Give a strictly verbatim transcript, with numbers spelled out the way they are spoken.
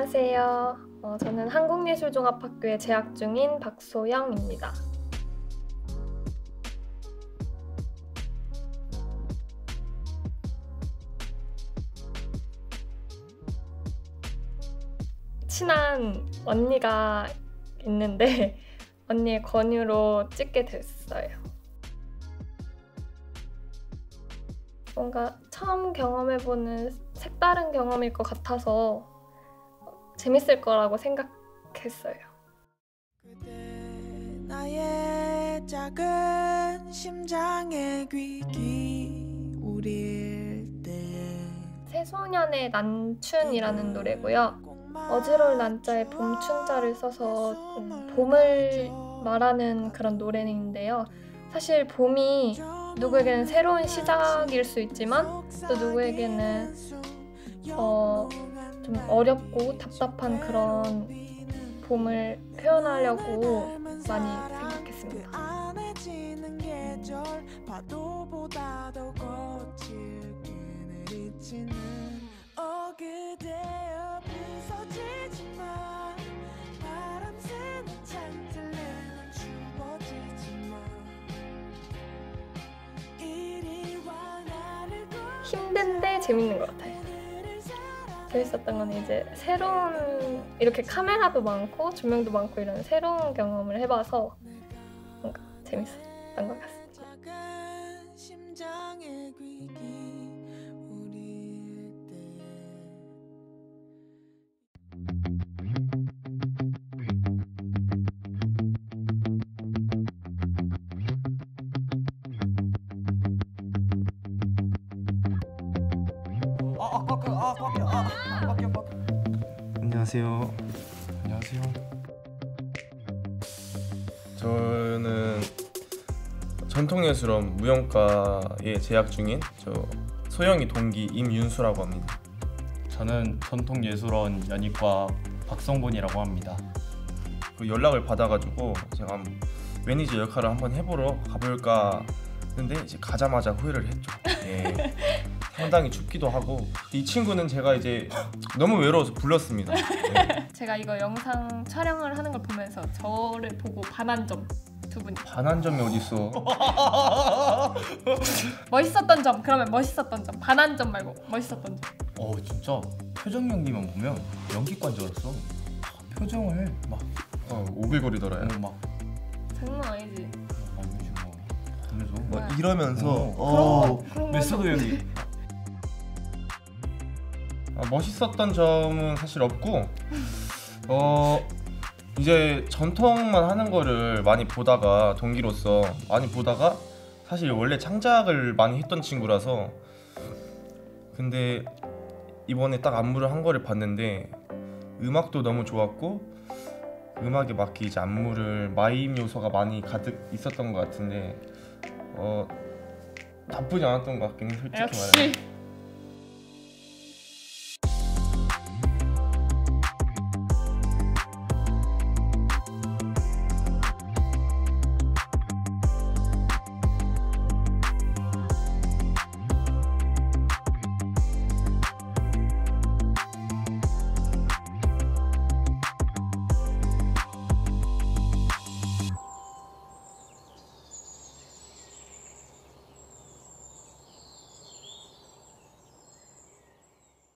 안녕하세요. 어, 저는 한국예술종합학교에 재학 중인 박소영입니다. 친한 언니가 있는데 언니의 권유로 찍게 됐어요. 뭔가 처음 경험해보는 색다른 경험일 것 같아서 재밌을 거라고 생각했어요. 그대 나의 작은 심장에 귀 기울일 때 새소년의 난춘이라는 노래고요. 어지러울 난자에 봄춘자를 써서 음, 봄을 말하는 그런 노래인데요. 사실 봄이 누구에게는 새로운 시작일 수 있지만 또 누구에게는 어, 좀 어렵고 답답한 그런 봄을 표현하려고 많이 생각했습니다. 힘든데 재밌는 것 같아요. 재밌었던 건 이제 새로운 이렇게 카메라도 많고 조명도 많고 이런 새로운 경험을 해봐서 뭔가 재밌었던 것 같습니다. 아, 꺾여, 아, 꺾여, 아, 꺾여, 꺾여. 안녕하세요. 안녕하세요. 저는 전통예술원 무용과에 재학 중인 저 소영이 동기 임윤수라고 합니다. 저는 전통예술원 연희과 박성본이라고 합니다. 그 연락을 받아가지고 제가 매니저 역할을 한번 해보러 가볼까 했는데 이제 가자마자 후회를 했죠. 예. 상당히 춥기도 하고 이 친구는 제가 이제 너무 외로워서 불렀습니다. 네. 제가 이거 영상 촬영을 하는 걸 보면서 저를 보고 반한 점 두 분이 반한 점이 어딨어. 멋있었던 점 그러면 멋있었던 점 반한 점 말고 멋있었던 점. 어 진짜 표정 연기만 보면 연기과인 줄 알았어. 표정을 막 어, 오글거리더라요. 어, 막 장난 아니지. 아니지 뭐 하면서 뭐 뭐야. 이러면서 어. 어, 그런 메소드 연기. 아, 멋있었던 점은 사실 없고 어 이제 전통만 하는 거를 많이 보다가 동기로서 많이 보다가 사실 원래 창작을 많이 했던 친구라서 근데 이번에 딱 안무를 한 거를 봤는데 음악도 너무 좋았고 음악에 맞게 이제 안무를 마임 요소가 많이 가득 있었던 것 같은데 어 나쁘지 않았던 것 같긴 해 솔직히 말하면. 역시